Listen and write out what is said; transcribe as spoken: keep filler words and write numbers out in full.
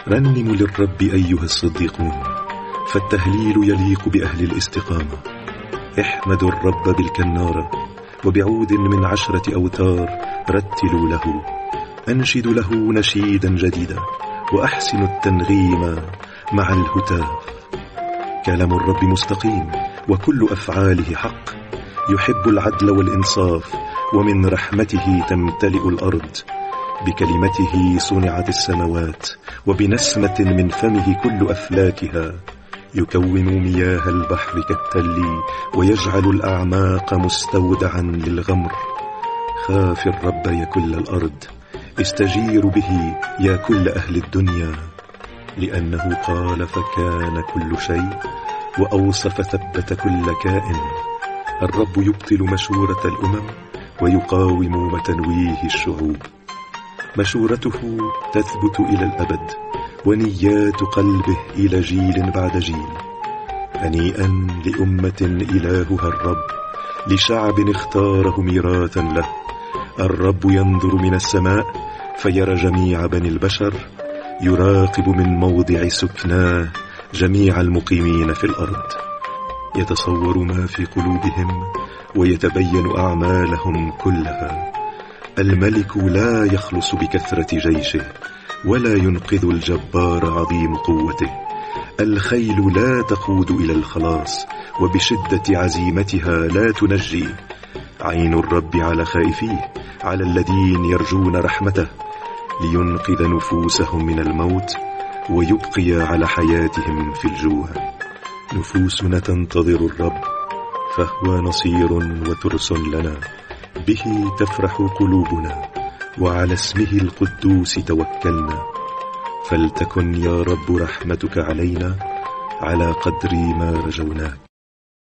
رنموا للرب أيها الصديقون، فالتهليل يليق بأهل الاستقامة. احمدوا الرب بالكنارة، وبعود من عشرة أوتار رتلوا له. أنشدوا له نشيدا جديدا، وأحسنوا التنغيم مع الهتاف. كلام الرب مستقيم، وكل أفعاله حق. يحب العدل والإنصاف، ومن رحمته تمتلئ الأرض. بكلمته صنعت السماوات، وبنسمة من فمه كل أفلاكها. يكون مياه البحر كالتل، ويجعل الأعماق مستودعا للغمر. خاف الرب يا كل الأرض، استجير به يا كل أهل الدنيا. لأنه قال فكان كل شيء، وأوصى فثبت كل كائن. الرب يبطل مشورة الأمم، ويقاوم متنويه الشعوب. مشورته تثبت إلى الأبد، ونيات قلبه إلى جيل بعد جيل. هنيئا لأمة إلهها الرب، لشعب اختاره ميراثا له. الرب ينظر من السماء فيرى جميع بني البشر، يراقب من موضع سكناه جميع المقيمين في الأرض. يتصور ما في قلوبهم، ويتبين أعمالهم كلها. الملك لا يخلص بكثرة جيشه، ولا ينقذ الجبار عظيم قوته. الخيل لا تقود إلى الخلاص، وبشدة عزيمتها لا تنجي. عين الرب على خائفيه، على الذين يرجون رحمته، لينقذ نفوسهم من الموت، ويبقي على حياتهم في الجوع. نفوسنا تنتظر الرب، فهو نصير وترس لنا. به تفرح قلوبنا، وعلى اسمه القدوس توكلنا. فلتكن يا رب رحمتك علينا، على قدر ما رجوناك.